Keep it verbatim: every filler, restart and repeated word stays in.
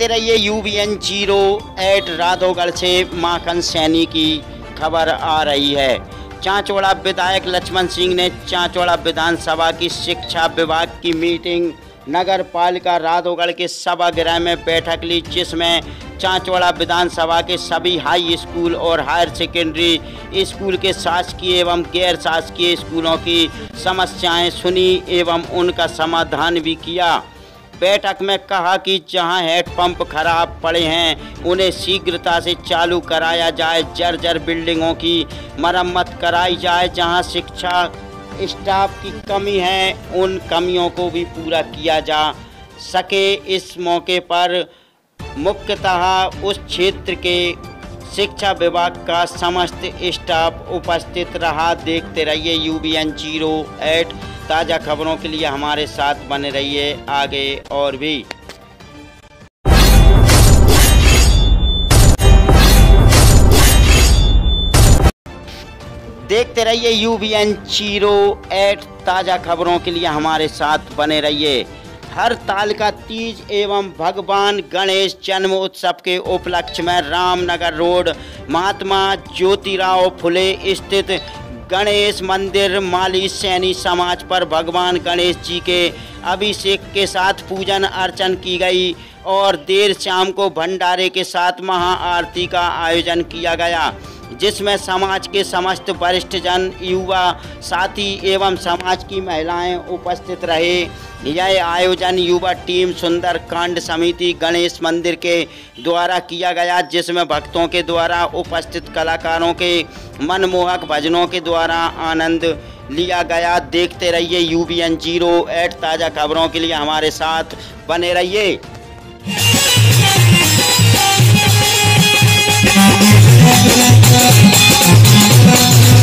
देखते रहिए UBN zero eight Radhogarh से माखन सैनी की खबर आ रही है। चांचौड़ा विधायक लक्ष्मण सिंह ने चांचौड़ा विधानसभा की शिक्षा विभाग की मीटिंग नगर पालिका राधोगढ़ के सभागृह में बैठक ली, जिसमें चांचौड़ा विधानसभा के सभी हाई स्कूल और हायर सेकेंडरी स्कूल के शासकीय एवं गैर शासकीय स्कूलों की समस्याएं सुनी एवं उनका समाधान भी किया। बैठक में कहा कि जहां हैंडपंप खराब पड़े हैं उन्हें शीघ्रता से चालू कराया जाए, जर्जर बिल्डिंगों की मरम्मत कराई जाए, जहां शिक्षा स्टाफ की कमी है उन कमियों को भी पूरा किया जा सके। इस मौके पर मुख्यतः उस क्षेत्र के शिक्षा विभाग का समस्त स्टाफ उपस्थित रहा। देखते रहिए यूबीएन जीरो एट, ताज़ा खबरों के लिए हमारे साथ बने रहिए आगे और भी। देखते रहिए यूबीएन जीरो एट, ताज़ा खबरों के लिए हमारे साथ बने रहिए। हरतालिका तीज एवं भगवान गणेश जन्म उत्सव के उपलक्ष्य में रामनगर रोड महात्मा ज्योतिराव फुले स्थित गणेश मंदिर माली सैनी समाज पर भगवान गणेश जी के अभिषेक के साथ पूजन अर्चन की गई और देर शाम को भंडारे के साथ महाआरती का आयोजन किया गया, जिसमें समाज के समस्त वरिष्ठ जन, युवा साथी एवं समाज की महिलाएं उपस्थित रहे। यह आयोजन युवा टीम सुंदरकांड समिति गणेश मंदिर के द्वारा किया गया, जिसमें भक्तों के द्वारा उपस्थित कलाकारों के मनमोहक भजनों के द्वारा आनंद लिया गया। देखते रहिए यूबीएन जीरो एट, ताज़ा खबरों के लिए हमारे साथ बने रहिए। We'll be right back.